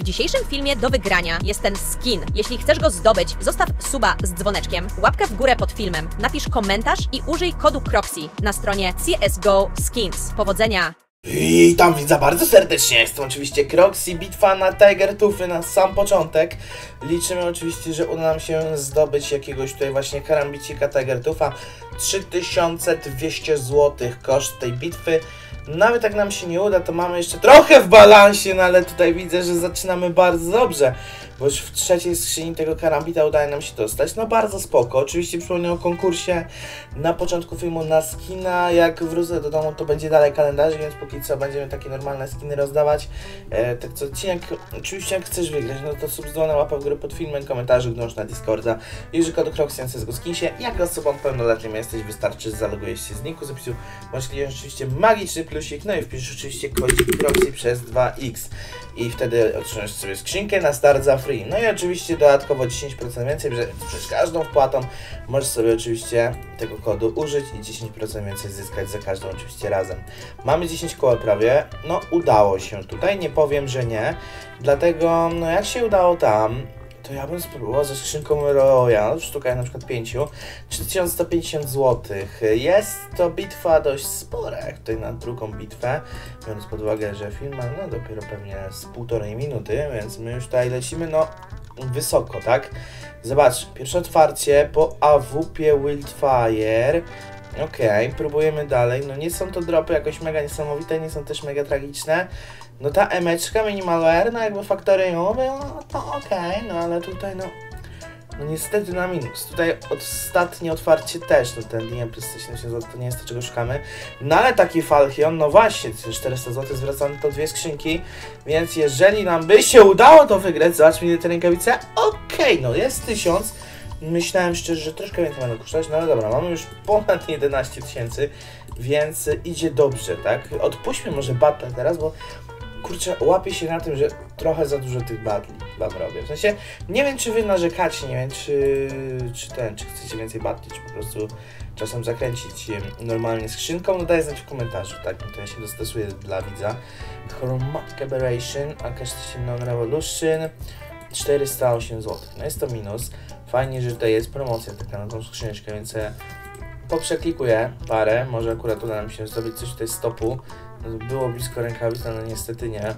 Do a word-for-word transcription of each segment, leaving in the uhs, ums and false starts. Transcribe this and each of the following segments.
W dzisiejszym filmie do wygrania jest ten skin. Jeśli chcesz go zdobyć, zostaw suba z dzwoneczkiem, łapkę w górę pod filmem, napisz komentarz i użyj kodu Croxy na stronie C S G O Skins. Powodzenia! Witam widza bardzo serdecznie, jestem oczywiście Croxy, bitwa na Tiger Toothy na sam początek. Liczymy oczywiście, że uda nam się zdobyć jakiegoś tutaj właśnie karambicika Tiger Tootha. trzy tysiące dwieście złotych koszt tej bitwy. Nawet jak nam się nie uda, to mamy jeszcze trochę w balansie, no ale tutaj widzę, że zaczynamy bardzo dobrze. Bo już w trzeciej skrzyni tego karambita udaje nam się dostać. No bardzo spoko. Oczywiście przypomnę o konkursie na początku filmu na skina. Jak wrócę do domu, to będzie dalej kalendarz, więc póki co będziemy takie normalne skiny rozdawać. E, tak co odcinek, oczywiście jak chcesz wygrać, no to subskrybuj, łapę w górę pod filmem, komentarze, gnąż na Discorda. Jeżeli kod Croxy na C S G O Skinsie, jak osobą pełnoletnią jesteś, wystarczy, że zalogujesz się z niku, zapisu, możesz kliknąć oczywiście magiczny plusik, no i wpisz oczywiście kodzik Croxy przez dwa X. I wtedy otrzymasz sobie skrzynkę na start za free. No i oczywiście dodatkowo dziesięć procent więcej, że przez każdą wpłatą możesz sobie oczywiście tego kodu użyć i dziesięć procent więcej zyskać za każdą oczywiście razem. Mamy dziesięć koła prawie, no udało się tutaj, nie powiem, że nie. Dlatego, no jak się udało tam, to ja bym spróbował ze skrzynką Royal, sztuka na przykład pięciu, trzy tysiące sto pięćdziesiąt złotych. Jest to bitwa dość spora, jak tutaj na drugą bitwę, biorąc pod uwagę, że film ma no dopiero pewnie z półtorej minuty, więc my już tutaj lecimy no wysoko, tak? Zobacz, pierwsze otwarcie po A W P Wildfire. Okej, okay, próbujemy dalej. No nie są to dropy jakoś mega niesamowite, nie są też mega tragiczne. No ta emeczka minimalware, no jakby faktoryjowy, no to okej, okay, no ale tutaj no, no niestety na minus. Tutaj ostatnie otwarcie też, no ten D M plus sto siedemdziesiąt złotych to nie jest to, czego szukamy. No ale taki Falchion, no właśnie, czterysta złotych zwracamy to dwie skrzynki, więc jeżeli nam by się udało to wygrać, zobaczmy ile te rękawice, okej, okay, no jest tysiąc. Myślałem szczerze, że troszkę więcej będą kosztować, no ale dobra, mamy już ponad jedenaście tysięcy, więc idzie dobrze, tak? Odpuśćmy może battle teraz, bo kurczę, łapię się na tym, że trochę za dużo tych battli wam robię. W sensie, nie wiem czy wy narzekacie, nie wiem czy, czy ten, czy chcecie więcej battli, czy po prostu czasem zakręcić normalnie skrzynką, no daj znać w komentarzu, tak? No to ja się dostosuję dla widza. Chromatic Aberration, Akashian Non-Revolution, czterysta osiem złotych, no jest to minus. Fajnie, że tutaj jest promocja taka na tą skrzyneczkę, więc poprzeklikuję parę, może akurat uda nam się zdobyć coś tutaj z topu. Było blisko rękawic, ale niestety nie.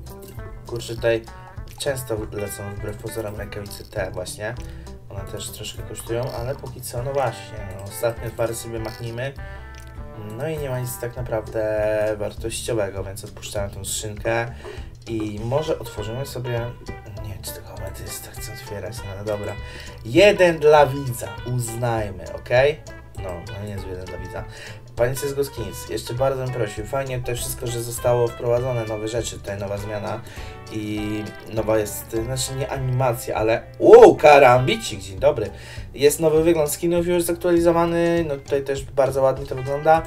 Kurczę, tutaj często lecą wbrew pozorom rękawice te właśnie. One też troszkę kosztują, ale póki co, no właśnie, no, ostatnie pary sobie machnijmy. No i nie ma nic tak naprawdę wartościowego, więc odpuszczamy tą skrzynkę. I może otworzymy sobie, nie wiem czy tego ametysta chcę otwierać, no ale dobra. Jeden dla widza, uznajmy, ok? No, no niezły jeden dla widza. Panie C S G O Skins, jeszcze bardzo bym prosił, fajnie tutaj wszystko, że zostało wprowadzone nowe rzeczy, tutaj nowa zmiana i nowa jest, znaczy nie animacja, ale uuu, karambicik, dzień dobry. Jest nowy wygląd skinów już zaktualizowany, no tutaj też bardzo ładnie to wygląda,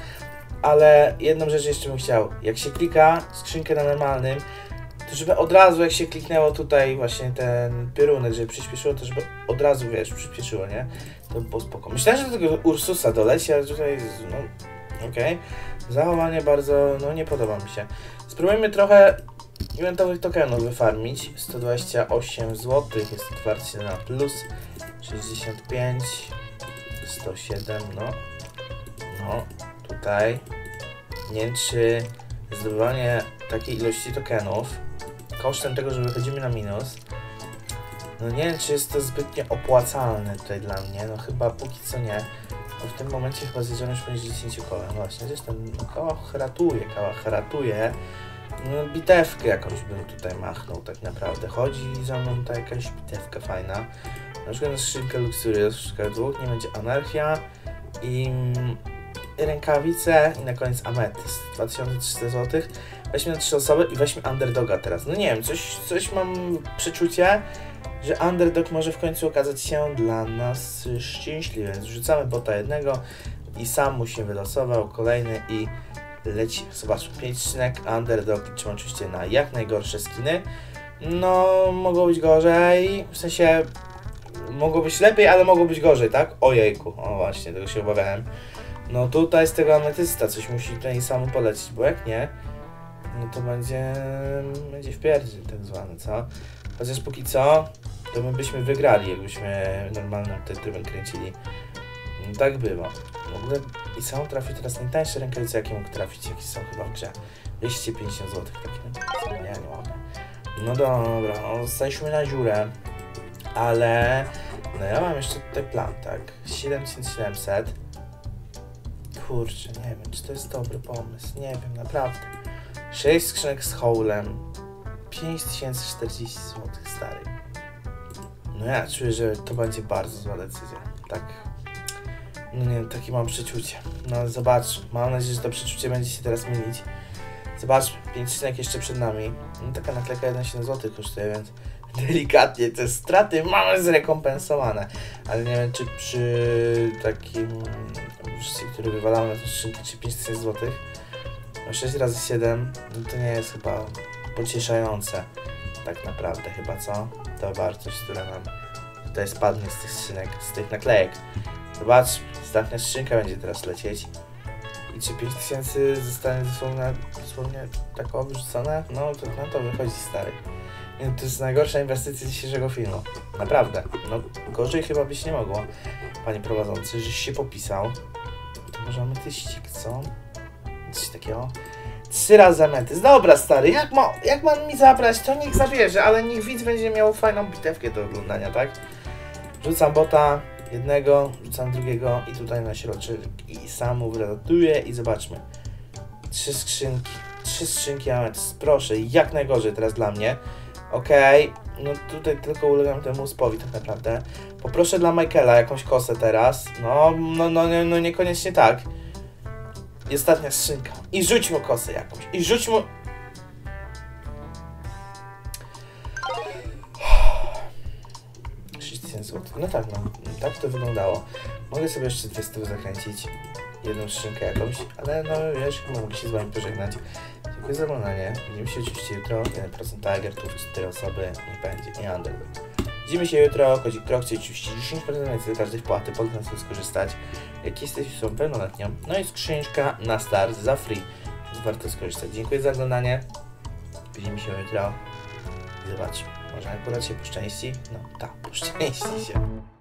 ale jedną rzecz jeszcze bym chciał, jak się klika skrzynkę na normalnym, to żeby od razu jak się kliknęło tutaj właśnie ten piorunek, żeby przyspieszyło, to żeby od razu, wiesz, przyspieszyło, nie? To by było spoko. Myślałem, że do tego Ursusa doleci, ale tutaj, no, okej. Okay. Zachowanie bardzo, no nie podoba mi się. Spróbujmy trochę eventowych tokenów wyfarmić. sto dwadzieścia osiem złotych jest otwarcie na plus. sześćdziesiąt pięć, sto siedem, no. No, tutaj. Nie wiem, czy zdobywanie takiej ilości tokenów kosztem tego, że wychodzimy na minus, no nie wiem, czy jest to zbytnio opłacalne tutaj dla mnie, no chyba póki co nie, bo w tym momencie chyba zjeżdżamy już poniżej dziesięć koła, no właśnie, gdzieś tam kałach ratuje, kałach ratuje, no bitewkę jakąś bym tutaj machnął tak naprawdę, chodzi za mną tutaj jakaś bitewka fajna, na przykład na skrzynkę Luxurious, skrzynka dwóch, nie będzie anarchia i rękawice i na koniec ametyst, dwa tysiące trzysta złotych. Weźmy na trzy osoby i weźmy underdoga teraz. No nie wiem, coś, coś mam przeczucie, że underdog może w końcu okazać się dla nas szczęśliwy. Więc rzucamy bota jednego i sam mu się wylosował, kolejny i leci. Zobaczmy, pięć skrzynek, underdog liczymy oczywiście na jak najgorsze skiny. No, mogło być gorzej, w sensie mogło być lepiej, ale mogło być gorzej, tak? Ojejku, o właśnie, tego się obawiałem. No tutaj z tego ametysta coś musi tutaj samo polecić, bo jak nie, no to będzie, będzie wpierdziel tak zwany, co? Chociaż póki co, to my byśmy wygrali, jakbyśmy normalnym tym trybem kręcili. No, tak bywa. W ogóle i sam trafił teraz najtańsze rękawice, jakie mógł trafić, jakie są chyba w grze. dwieście pięćdziesiąt złotych takie rękawice. Nie, nie mogę. No dobra, no zostaliśmy na dziurę. Ale no ja mam jeszcze tutaj plan, tak? siedem tysięcy siedemset. Kurczę, nie wiem, czy to jest dobry pomysł. Nie wiem, naprawdę. sześć skrzynek z hołlem. pięć tysięcy czterdzieści złotych, stary. No ja czuję, że to będzie bardzo zła decyzja. Tak. No nie wiem, takie mam przeczucie. No zobacz, mam nadzieję, że to przeczucie będzie się teraz mylić. Zobacz, pięć skrzynek jeszcze przed nami. No taka naklejka jeden tysiąc złotych kosztuje, więc delikatnie te straty mamy zrekompensowane. Ale nie wiem, czy przy takim użyciu, który wywalamy na tę skrzynkę, czy pięć tysięcy złotych, no sześć razy siedem, no to nie jest chyba pocieszające. Tak naprawdę chyba, co? To wartość, która nam tutaj spadnie z tych skrzynek, z tych naklejek. Zobacz, ostatnia skrzynka będzie teraz lecieć. I czy pięć tysięcy zostanie dosłownie, dosłownie tak o wyrzucone? No to na to wychodzi, stary. To jest najgorsza inwestycja dzisiejszego filmu. Naprawdę. No gorzej chyba być nie mogło. Panie prowadzący, żeś się popisał. To może mamy tyścik, co? Coś takiego. Trzy razy ametyst. Dobra, stary, jak, ma, jak mam mi zabrać, to niech zabierze, ale niech widz będzie miał fajną bitewkę do oglądania, tak? Rzucam bota jednego, rzucam drugiego i tutaj na środek i sam uratuję i zobaczmy. Trzy skrzynki. Trzy skrzynki ametyst. Proszę, jak najgorzej teraz dla mnie. Okej, okay. No tutaj tylko ulegam temu uspowi tak naprawdę. Poproszę dla Michaela jakąś kosę teraz. No, no, no, no, no niekoniecznie tak. I ostatnia skrzynka. I rzuć mu kosę jakąś. I rzuć mu... sześć tysięcy złotych. No tak, no. Tak to wyglądało. Mogę sobie jeszcze dwie stówy zakręcić. Jedną skrzynkę jakąś. Ale no wiesz, chyba mogę się z wami pożegnać. Dziękuję za oglądanie. Widzimy się oczywiście jutro. jeden procent Tigertów, cztery osoby. Niech będzie. I Underdog. Widzimy się jutro. Kodzik Croxy oczywiście dziesięć procent więcej do każdej wpłaty. Polecam sobie skorzystać. Jak jesteś osobą pełnoletnią. No i skrzynka na start za free. Więc warto skorzystać. Dziękuję za oglądanie. Widzimy się jutro. I zobaczmy. Może akurat się poszczęści? No tak, poszczęści się.